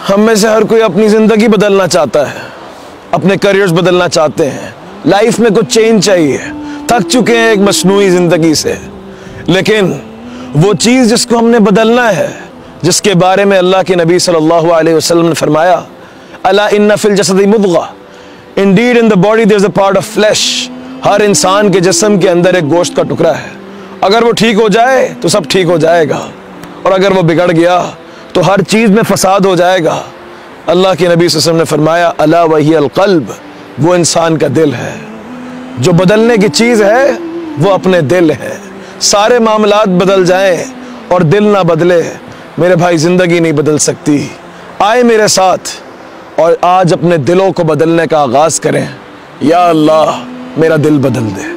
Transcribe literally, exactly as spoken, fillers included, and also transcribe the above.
हम में से हर कोई अपनी ज़िंदगी बदलना चाहता है, अपने करियर्स बदलना चाहते हैं, लाइफ में कुछ चेंज चाहिए, थक चुके हैं एक मसनूई ज़िंदगी से। लेकिन वो चीज़ जिसको हमने बदलना है, जिसके बारे में अल्लाह के नबी सल्लल्लाहु अलैहि वसल्लम ने फरमाया, अला इन्ना फिल जसदी मुद्गा, indeed in the body there is a part of flesh. हर इंसान के जिस्म के अंदर एक गोश्त का टुकड़ा है, अगर वो ठीक हो जाए तो सब ठीक हो जाएगा, और अगर वो बिगड़ गया तो हर चीज़ में फसाद हो जाएगा। अल्लाह के नबी सल्लल्लाहु अलैहि वसल्लम ने फरमाया, अला वही अल क़ल्ब, वो इंसान का दिल है। जो बदलने की चीज़ है वो अपने दिल है। सारे मामलात बदल जाएं और दिल ना बदले, मेरे भाई ज़िंदगी नहीं बदल सकती। आए मेरे साथ और आज अपने दिलों को बदलने का आगाज़ करें। या अल्लाह, मेरा दिल बदल दे।